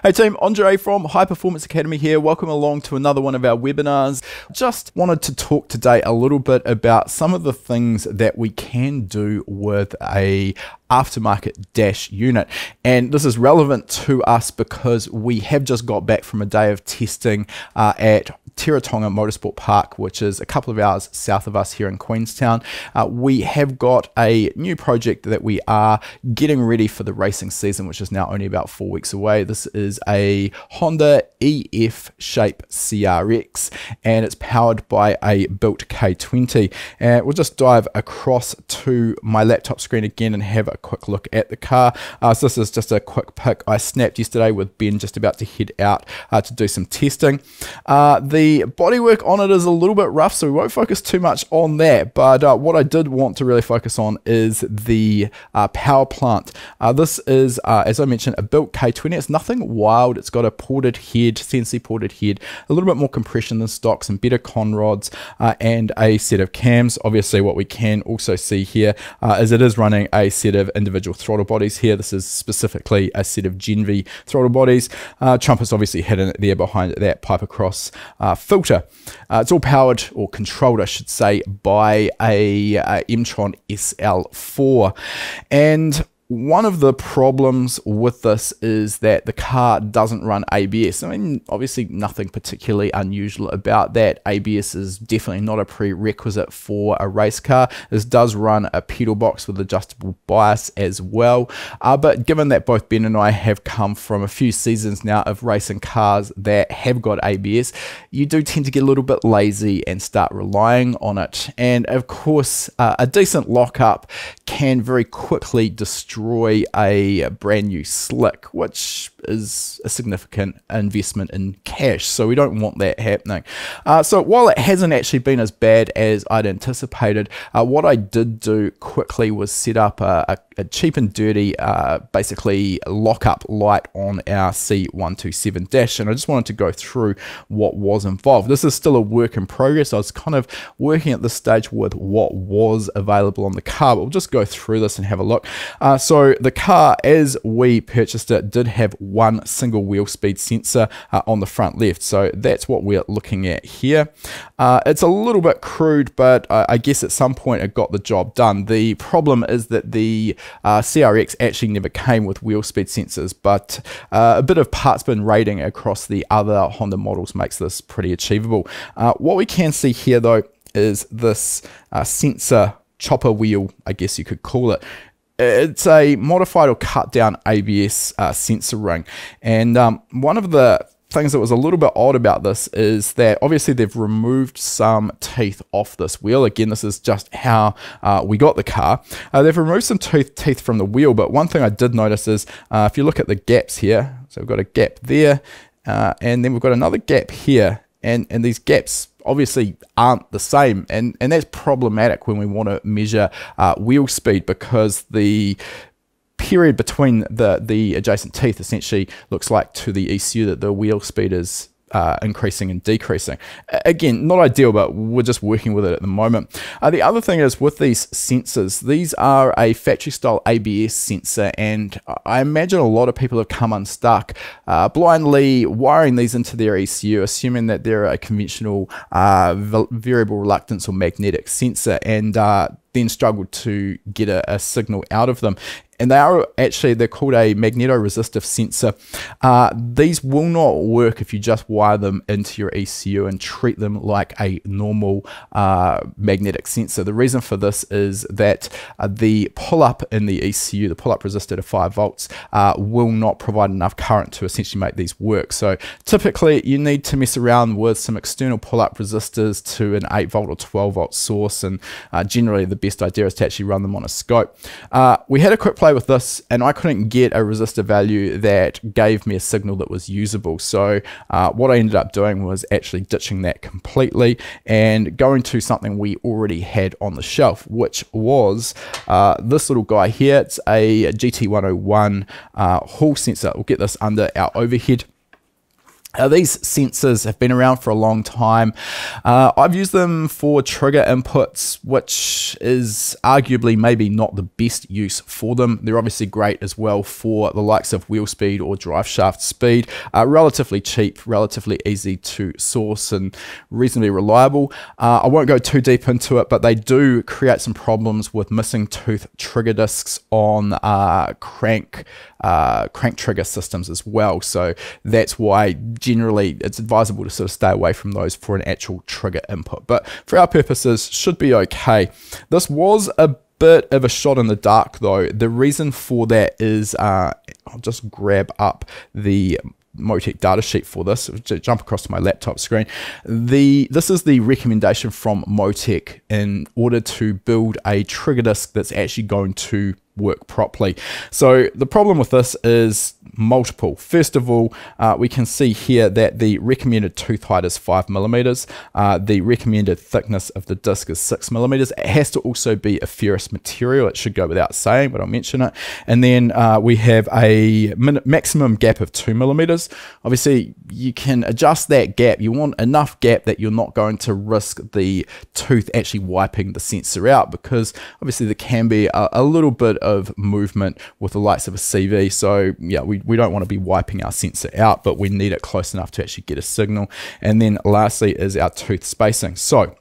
Hey team, Andre from High Performance Academy here. Welcome along to another one of our webinars. Just wanted to talk today a little bit about some of the things that we can do with a aftermarket dash unit, and this is relevant to us because we have just got back from a day of testing at Teretonga Motorsport Park, which is a couple of hours south of us here in Queenstown. We have got a new project that we are getting ready for the racing season, which is now only about 4 weeks away. This is a Honda EF CRX, and it's powered by a built K20. And we'll just dive across to my laptop screen again and have a quick look at the car. So this is just a quick pic I snapped yesterday with Ben just about to head out to do some testing. The bodywork on it is a little bit rough, so we won't focus too much on that, but what I did want to really focus on is the power plant. This is, as I mentioned, a built K20. It's nothing wild. It's got a ported head, CNC ported head, a little bit more compression than stock, some better con rods, and a set of cams. Obviously what we can also see here is it is running a set of individual throttle bodies here. This is specifically a set of jenvey throttle bodies. Trumpet's obviously hidden it there behind that pipe across filter. It's all powered, or controlled I should say, by a emtron SL4, and one of the problems with this is that the car doesn't run ABS. I mean, obviously nothing particularly unusual about that. ABS is definitely not a prerequisite for a race car. This does run a pedal box with adjustable bias as well. But given that both Ben and I have come from a few seasons now of racing cars that have got ABS, you do tend to get a little bit lazy and start relying on it. And of course, a decent lockup can very quickly destroy a brand new slick, which is a significant investment in cash, so we don't want that happening. So while it hasn't actually been as bad as I'd anticipated, what I did do quickly was set up a cheap and dirty basically lockup light on our C127 dash, and I just wanted to go through what was involved. This is still a work in progress. I was kind of working at this stage with what was available on the car, but we'll just go through this and have a look. So the car, as we purchased it, did have one single wheel speed sensor on the front left, so that's what we're looking at here. It's a little bit crude, but I guess at some point it got the job done. The problem is that the CRX actually never came with wheel speed sensors, but a bit of parts bin rating across the other Honda models makes this pretty achievable. What we can see here though is this sensor chopper wheel, I guess you could call it. It's a modified or cut down ABS sensor ring, and one of the things that was a little bit odd about this is that obviously they've removed some teeth off this wheel. Again, this is just how we got the car. They've removed some teeth from the wheel, but one thing I did notice is if you look at the gaps here, so we've got a gap there, and then we've got another gap here, and these gaps obviously aren't the same, and that's problematic when we want to measure wheel speed, because the period between the adjacent teeth essentially looks like to the ECU that the wheel speed is increasing and decreasing. Again, not ideal, but we're just working with it at the moment. The other thing is with these sensors, these are a factory style ABS sensor, and I imagine a lot of people have come unstuck blindly wiring these into their ECU, assuming that they're a conventional variable reluctance or magnetic sensor, and then struggled to get a signal out of them. And they're called a Magneto resistive sensor. These will not work if you just wire them into your ECU and treat them like a normal magnetic sensor. The reason for this is that the pull-up in the ECU, the pull-up resistor to 5 volts, will not provide enough current to essentially make these work. So typically you need to mess around with some external pull-up resistors to an 8 volt or 12 volt source, and generally the best idea is to actually run them on a scope. We had a quick play with this, and I couldn't get a resistor value that gave me a signal that was usable. So what I ended up doing was actually ditching that completely and going to something we already had on the shelf, which was this little guy here. It's a GT101 hall sensor. We'll get this under our overhead. These sensors have been around for a long time. I've used them for trigger inputs, which is arguably maybe not the best use for them. They're obviously great as well for the likes of wheel speed or drive shaft speed. Relatively cheap, relatively easy to source, and reasonably reliable. I won't go too deep into it, but they do create some problems with missing tooth trigger discs on crank trigger systems as well. So that's why generally it's advisable to sort of stay away from those for an actual trigger input, but for our purposes should be okay. This was a bit of a shot in the dark though. The reason for that is I'll just grab up the MoTeC datasheet for this, jump across to my laptop screen. This is the recommendation from MoTeC in order to build a trigger disc that's actually going to work properly. So the problem with this is multiple. First of all, we can see here that the recommended tooth height is 5mm. The recommended thickness of the disc is 6mm. It has to also be a ferrous material. It should go without saying, but I'll mention it. And then we have a maximum gap of 2mm. Obviously, you can adjust that gap. You want enough gap that you're not going to risk the tooth actually wiping the sensor out, because obviously there can be a little bit of movement with the likes of a CV. So yeah, we don't want to be wiping our sensor out, but we need it close enough to actually get a signal. And then lastly is our tooth spacing. So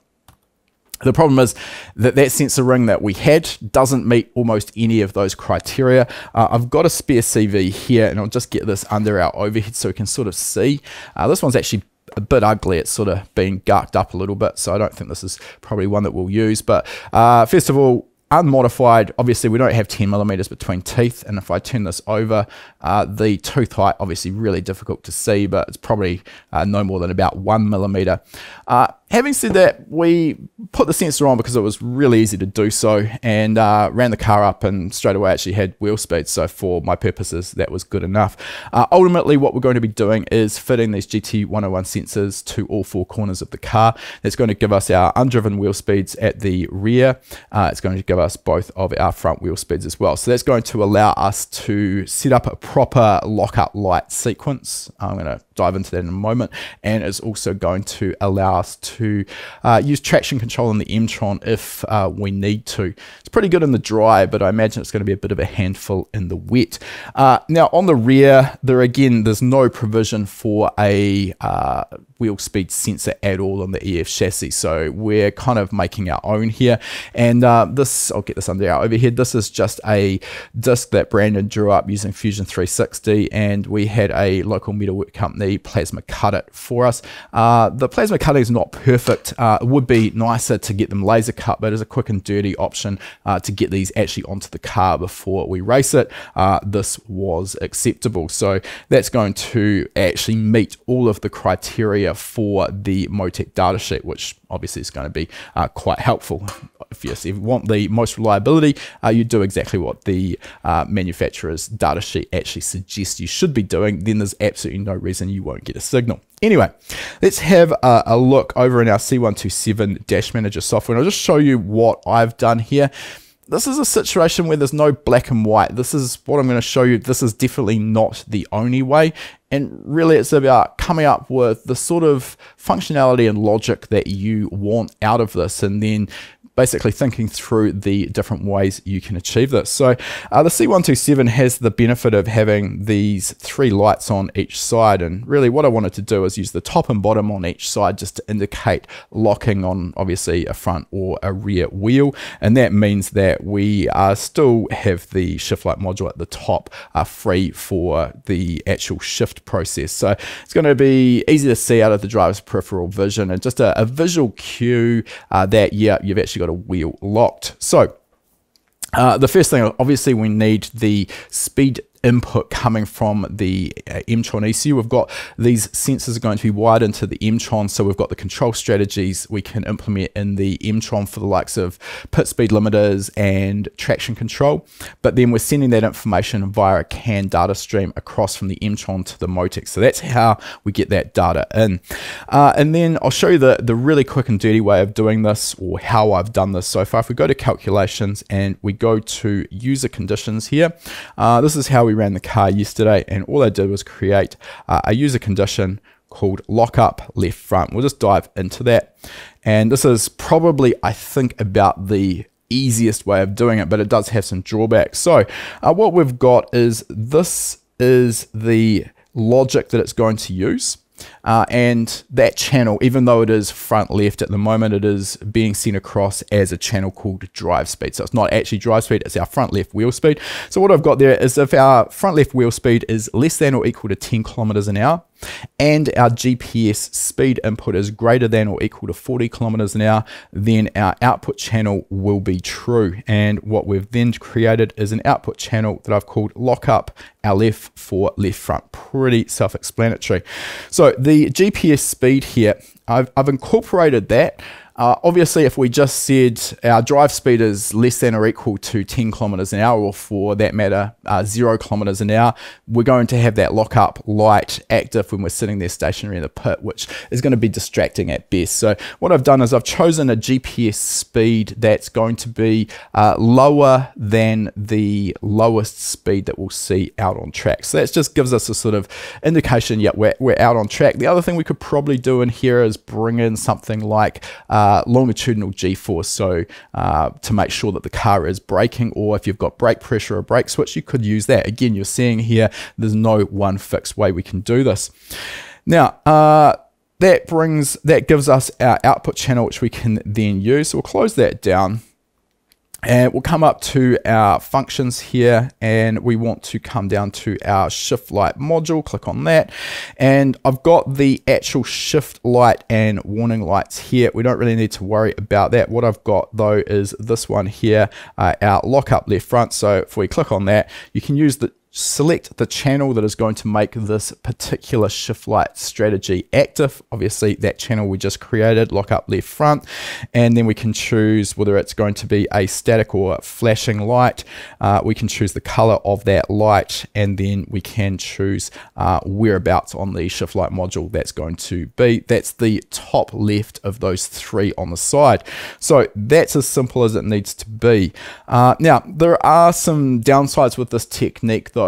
the problem is that that sensor ring that we had doesn't meet almost any of those criteria. I've got a spare CV here, and I'll just get this under our overhead so we can sort of see. This one's actually a bit ugly. It's sort of been gurked up a little bit, so I don't think this is probably one that we'll use. But first of all, unmodified, obviously we don't have 10mm between teeth, and if I turn this over, the tooth height obviously really difficult to see, but it's probably no more than about 1mm. Having said that, we put the sensor on because it was really easy to do so, and ran the car up and straight away actually had wheel speed, so for my purposes that was good enough. Ultimately what we're going to be doing is fitting these GT101 sensors to all four corners of the car. That's going to give us our undriven wheel speeds at the rear. It's going to give us both of our front wheel speeds as well. So that's going to allow us to set up a proper lockup light sequence. I'm going to dive into that in a moment, and it's also going to allow us to use traction control in the emtron if we need to. It's pretty good in the dry, but I imagine it's going to be a bit of a handful in the wet. Now on the rear, there's no provision for a wheel speed sensor at all on the EF chassis, so we're kind of making our own here. And I'll get this under our overhead. This is just a disc that Brandon drew up using Fusion 360, and we had a local metalwork company plasma cut it for us. The plasma cutting is not perfect. It would be nicer to get them laser cut, but as a quick and dirty option to get these actually onto the car before we race it, this was acceptable. So that's going to actually meet all of the criteria for the MoTeC datasheet, which obviously is going to be quite helpful. If you want the most reliability, you do exactly what the manufacturer's datasheet actually suggests you should be doing. Then there's absolutely no reason you won't get a signal. Anyway, let's have a look over in our C127 Dash Manager software, and I'll just show you what I've done here. This is a situation where there's no black and white. This is what I'm going to show you. This is definitely not the only way. And really it's about coming up with the sort of functionality and logic that you want out of this, and then basically thinking through the different ways you can achieve this. So the C127 has the benefit of having these three lights on each side, and really what I wanted to do is use the top and bottom on each side just to indicate locking on obviously a front or a rear wheel, and that means that we still have the shift light module at the top free for the actual shift process. So it's going to be easy to see out of the driver's peripheral vision, and just a visual cue that yeah, you've actually got a wheel locked. So the first thing, obviously we need the speed input coming from the emtron ECU. We've got these sensors are going to be wired into the emtron, so we've got the control strategies we can implement in the emtron for the likes of pit speed limiters and traction control, but then we're sending that information via a CAN data stream across from the emtron to the MoTeC. So that's how we get that data in. And then I'll show you the really quick and dirty way of doing this, or how I've done this so far. If we go to calculations and we go to user conditions here, this is how we ran the car yesterday, and all I did was create a user condition called lockup left front. We'll just dive into that. And this is probably, I think, about the easiest way of doing it, but it does have some drawbacks. So what we've got is, this is the logic that it's going to use. And that channel, even though it is front left at the moment, it is being sent across as a channel called drive speed. So it's not actually drive speed, it's our front left wheel speed. So what I've got there is, if our front left wheel speed is less than or equal to 10 kilometers an hour, and our GPS speed input is greater than or equal to 40 kilometers an hour, then our output channel will be true. And what we've then created is an output channel that I've called lockup LF for left front. Pretty self-explanatory. So the GPS speed here, I've incorporated that. Obviously, if we just said our drive speed is less than or equal to 10 kilometers an hour, or for that matter, 0 kilometers an hour, we're going to have that lockup light active when we're sitting there stationary in the pit, which is going to be distracting at best. So what I've done is I've chosen a GPS speed that's going to be lower than the lowest speed that we'll see out on track. So that just gives us a sort of indication, yeah, we're out on track. The other thing we could probably do in here is bring in something like longitudinal G-force, so to make sure that the car is braking, or if you've got brake pressure or brake switch, you could use that. Again, you're seeing here, there's no one fixed way we can do this. Now, that gives us our output channel, which we can then use. So we'll close that down. And we'll come up to our functions here, and we want to come down to our shift light module. Click on that, and I've got the actual shift light and warning lights here. We don't really need to worry about that. What I've got though is this one here, our lockup left front. So if we click on that, you can use select the channel that is going to make this particular shift light strategy active. Obviously that channel we just created, lockup left front, and then we can choose whether it's going to be a static or a flashing light. We can choose the color of that light, and then we can choose whereabouts on the shift light module that's going to be. That's the top left of those three on the side. So that's as simple as it needs to be. Now there are some downsides with this technique though,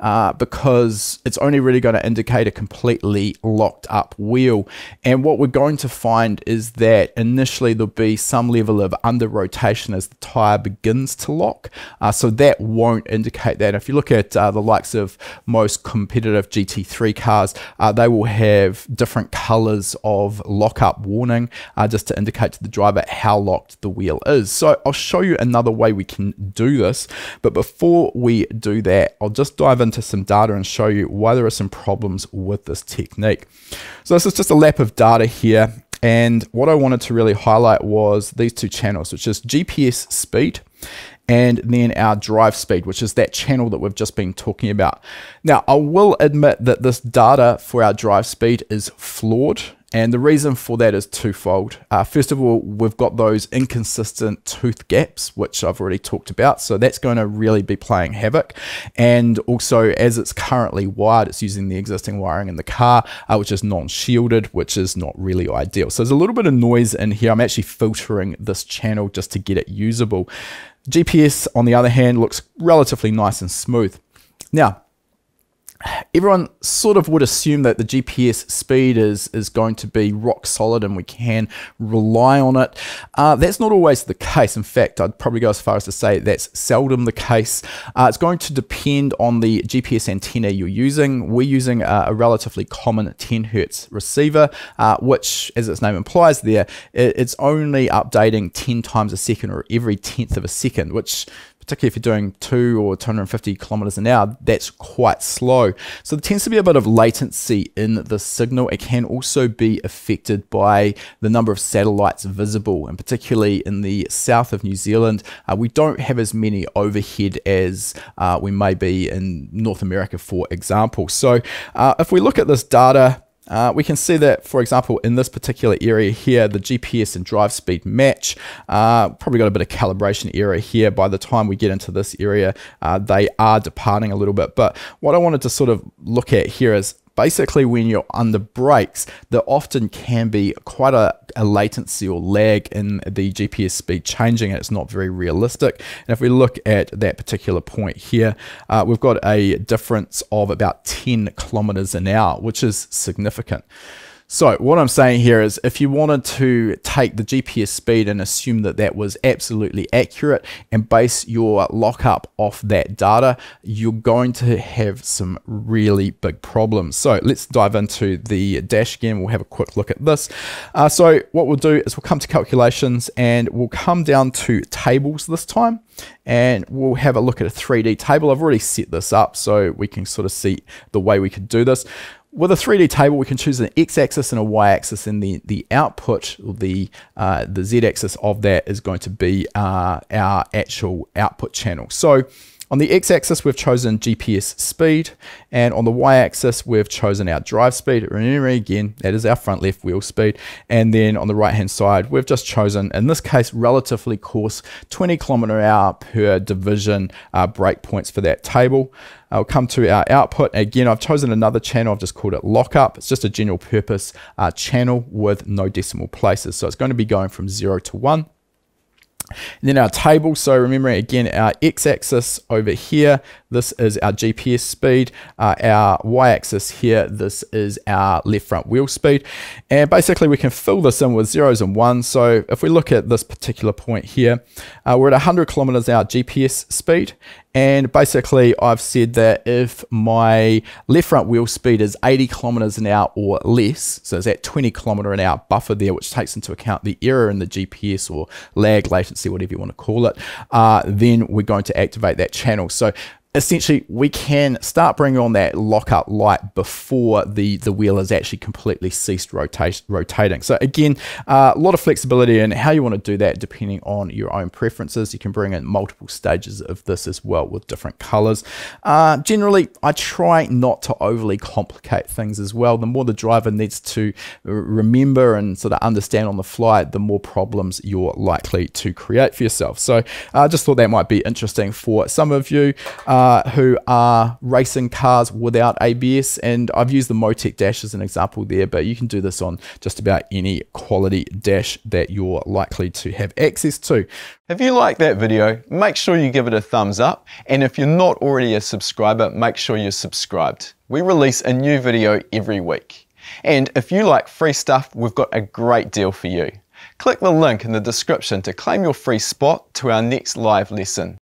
because it's only really going to indicate a completely locked up wheel. And what we're going to find is that initially there'll be some level of under rotation as the tire begins to lock. So that won't indicate that. If you look at the likes of most competitive GT3 cars, they will have different colors of lockup warning just to indicate to the driver how locked the wheel is. So I'll show you another way we can do this. But before we do that, I'll just dive into some data and show you why there are some problems with this technique. So this is just a lap of data here, and what I wanted to really highlight was these two channels, which is GPS speed and then our drive speed, which is that channel that we've just been talking about. Now, I will admit that this data for our drive speed is flawed. And the reason for that is twofold. First of all, we've got those inconsistent tooth gaps, which I've already talked about. So that's going to really be playing havoc. And also, as it's currently wired, it's using the existing wiring in the car, which is non-shielded, which is not really ideal. So there's a little bit of noise in here. I'm actually filtering this channel just to get it usable. GPS, on the other hand, looks relatively nice and smooth. Now, everyone sort of would assume that the GPS speed is going to be rock solid and we can rely on it. That's not always the case. In fact, I'd probably go as far as to say that's seldom the case. It's going to depend on the GPS antenna you're using. We're using a relatively common 10 Hertz receiver, which, as its name implies there, it's only updating 10 times a second, or every 10th of a second, which, particularly if you're doing 2 or 250 kilometers an hour, that's quite slow. So there tends to be a bit of latency in the signal. It can also be affected by the number of satellites visible, and particularly in the south of New Zealand, we don't have as many overhead as we may be in North America, for example. So if we look at this data, we can see that, for example, in this particular area here, the GPS and drive speed match. Probably got a bit of calibration error here. By the time we get into this area, they are departing a little bit. But what I wanted to sort of look at here is, basically when you're under brakes, there often can be quite a latency or lag in the GPS speed changing, and it's not very realistic. And if we look at that particular point here, we've got a difference of about 10 kilometers an hour, which is significant. So what I'm saying here is if you wanted to take the GPS speed and assume that that was absolutely accurate and base your lockup off that data, you're going to have some really big problems. So let's dive into the dash again. We'll have a quick look at this. So what we'll do is we'll come to calculations and we'll come down to tables this time, and we'll have a look at a 3D table. I've already set this up so we can sort of see the way we could do this. With a 3D table, we can choose an x-axis and a y-axis, and the output, or the z-axis of that is going to be our actual output channel. So on the x-axis, we've chosen GPS speed, and on the y-axis, we've chosen our drive speed. Remember, again, that is our front left wheel speed. And then on the right-hand side, we've just chosen, in this case, relatively coarse 20 km/h per division breakpoints for that table. I'll come to our output. Again, I've chosen another channel. I've just called it lockup. It's just a general purpose channel with no decimal places. So it's going to be going from 0 to 1. And then our table, so remember again, our x-axis over here, this is our GPS speed. Our y-axis here, this is our left front wheel speed. And basically we can fill this in with zeros and ones. So if we look at this particular point here, we're at 100 km/h GPS speed. And basically I've said that if my left front wheel speed is 80 km/h or less, so it's that 20 km/h buffer there, which takes into account the error in the GPS or lag, latency, whatever you want to call it, then we're going to activate that channel. So essentially, we can start bringing on that lockup light before the wheel has actually completely ceased rotating. So again, a lot of flexibility in how you want to do that depending on your own preferences. You can bring in multiple stages of this as well with different colors. Generally, I try not to overly complicate things as well. The more the driver needs to remember and sort of understand on the fly, the more problems you're likely to create for yourself. So I just thought that might be interesting for some of you who are racing cars without ABS, and I've used the MoTeC dash as an example there, but you can do this on just about any quality dash that you're likely to have access to. If you like that video, make sure you give it a thumbs up, and if you're not already a subscriber, make sure you're subscribed. We release a new video every week. And if you like free stuff, we've got a great deal for you. Click the link in the description to claim your free spot to our next live lesson.